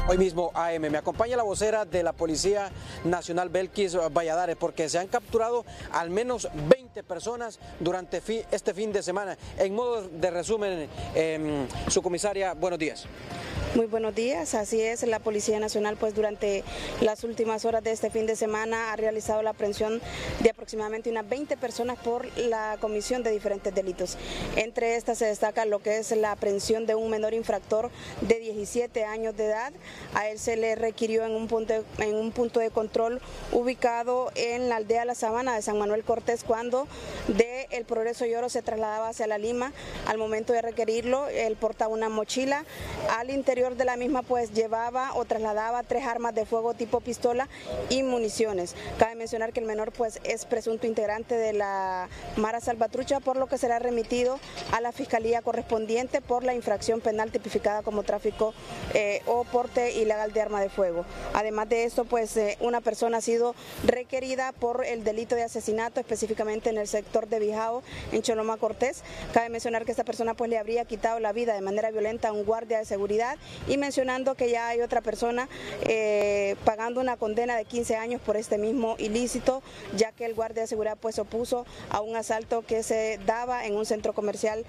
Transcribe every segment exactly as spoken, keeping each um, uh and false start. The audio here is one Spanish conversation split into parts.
Hoy mismo A M me acompaña la vocera de la Policía Nacional, Belkis Valladares, porque se han capturado al menos veinte personas durante fi, este fin de semana. En modo de resumen, eh, su comisaria, buenos días. Muy buenos días, así es, la Policía Nacional pues durante las últimas horas de este fin de semana ha realizado la aprehensión de aproximadamente unas veinte personas por la comisión de diferentes delitos. Entre estas se destaca lo que es la aprehensión de un menor infractor de diecisiete años de edad. A él se le requirió en un punto de, en un punto de control ubicado en la aldea La Sabana de San Manuel Cortés, cuando de El Progreso y Oro se trasladaba hacia La Lima. Al momento de requerirlo, él portaba una mochila. Al interior de la misma pues llevaba o trasladaba tres armas de fuego tipo pistola y municiones. Cabe mencionar que el menor pues es presunto integrante de la Mara Salvatrucha, por lo que será remitido a la fiscalía correspondiente por la infracción penal tipificada como tráfico eh, o porte ilegal de arma de fuego. Además de esto, pues eh, una persona ha sido requerida por el delito de asesinato, específicamente en el sector de Bijao, en Choloma Cortés. Cabe mencionar que esta persona pues le habría quitado la vida de manera violenta a un guardia de seguridad, y mencionando que ya hay otra persona eh, pagando una condena de quince años por este mismo ilícito, ya que el guardia de seguridad pues se opuso a un asalto que se daba en un centro comercial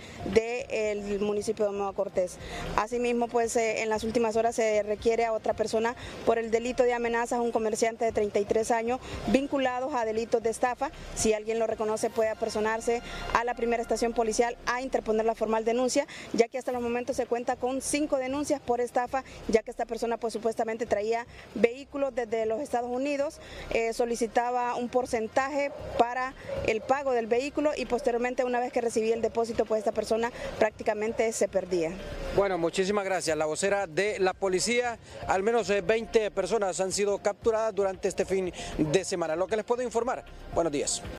del municipio de Nueva Cortés. Asimismo, pues eh, en las últimas horas se requiere a otra persona por el delito de amenazas a un comerciante de treinta y tres años vinculados a delitos de estafa. Si alguien lo reconoce, puede apersonarse a la primera estación policial a interponer la formal denuncia, ya que hasta los momentos se cuenta con cinco denuncias por estafa, ya que esta persona pues supuestamente traía vehículos desde los Estados Unidos, eh, solicitaba un porcentaje para el pago del vehículo y posteriormente, una vez que recibía el depósito, pues esta persona prácticamente se perdía. Bueno, muchísimas gracias. La vocera de la policía, al menos veinte personas han sido capturadas durante este fin de semana. Lo que les puedo informar. Buenos días.